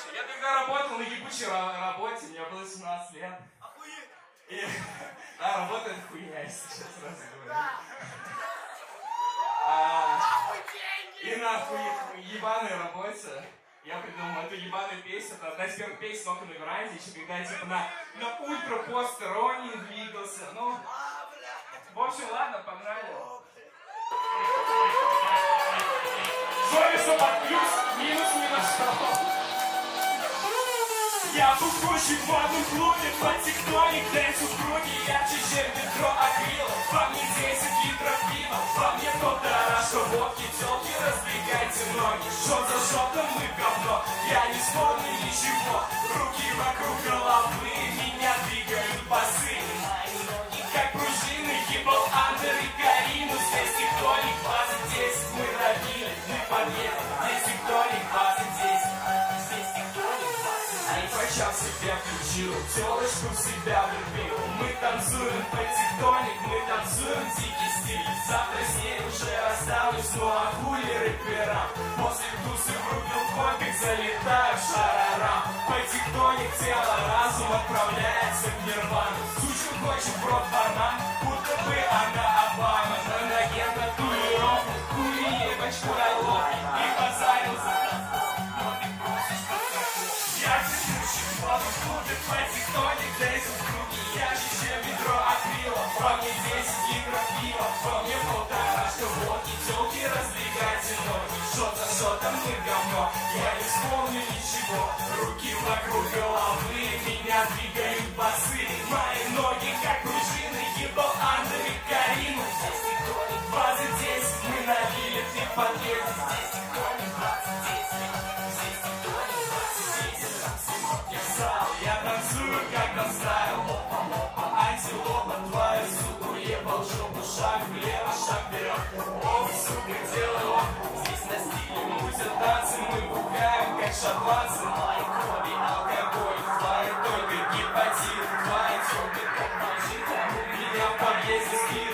Я тогда работал на ебучей работе, мне было 17 лет. Охуеть! И, да, работа это хуйня, если сейчас сразу говорю. И на ебаной работе я придумал эту ебаную песню. Это одна из первых песен только на веранде, еще когда я типа на ультра-посторонний двигался. Ну, в общем, ладно, погнали. Совестно под плюс, минус ни на что. Я буквущий в модном клубе, под тектоник, дэнсу в круге. Я чищу метро акрила, во мне 10 литров пива, во мне полторашка водки, тёлки, раздвигайте ноги. Шот за шотом мы говно, я не вспомню ничего. Руки вокруг головы, меня двигают басы. Мои ноги как пружины, ебал Андер и Карину. Здесь тектоник, база 10, мы робили, мы подъедем. Здесь тектоник, база 10, здесь тектоник, база 10. Альфа-чат себя включил, тёлочку в себя влюбил. Мы танцуем по тектоник, мы танцуем дикий стиль. Завтра с ней уже расстанусь, ну а хули рэперам. После тусы врубил компик, залетаю в шарарам. По тектоник тело, разум отправляется в нирвану. Сучка хочет в рот банан, будто бы она Обама. На ноге татуировку, хули ебочку роллоки. И базарил за я текущий в модном клубе, по тектоник, дэнсу в круге. Я чищу ведро акрила, во мне 10 литров пива, во мне полторашка водки, тёлки, раздвигайте ноги. Шот за шотом мы говно, я не вспомню ничего. Руки вокруг головы, меня двигают басы. Мои ноги как пружины, ебал Андер и Карину. Здесь тектоник, база 10, мы налили, ты подъедешь. Здесь тектоник, база 10, здесь тектоник, база 10. Я встал, я танцую, как там стайл. Антилопа, твою суку, ебал жопу. Шаг влево, шаг вперед. О, сука, делай он. Здесь на стиле мутят танцы, мы пугаем, как шотландцы. Мои крови, алкоголь, твои только гепатит. Твои тёлки, как бомжи, меня в подъезде спит.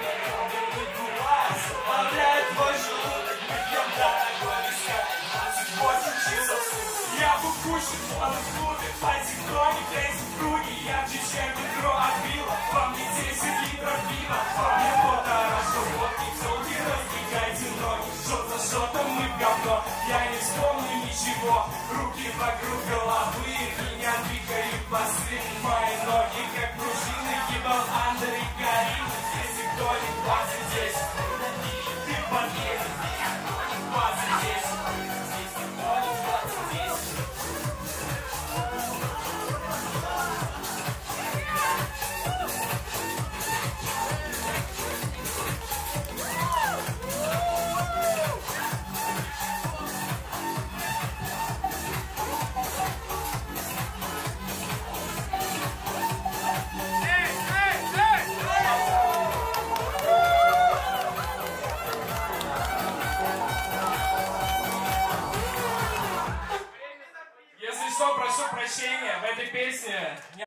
Заставляет твой желудок, мы пьем дорогой вискарь. 28 часов в сутки. Я буквущий в модном клубе, по тектоник, дэнсу в круге. Я чищу метро акрила, во мне 10 литров пива, во мне полторашка водки, тёлки, раздвигайте ноги. Шот за шотом мы говно, я не вспомню ничего. Руки вокруг головы, меня двигают басы. Мои ноги как пружины, ебал Андер и Карину. Здесь тектоник, база 10, ты подъедешь. База 10, здесь тектоник, база 10. Если что, прошу прощения, в этой песне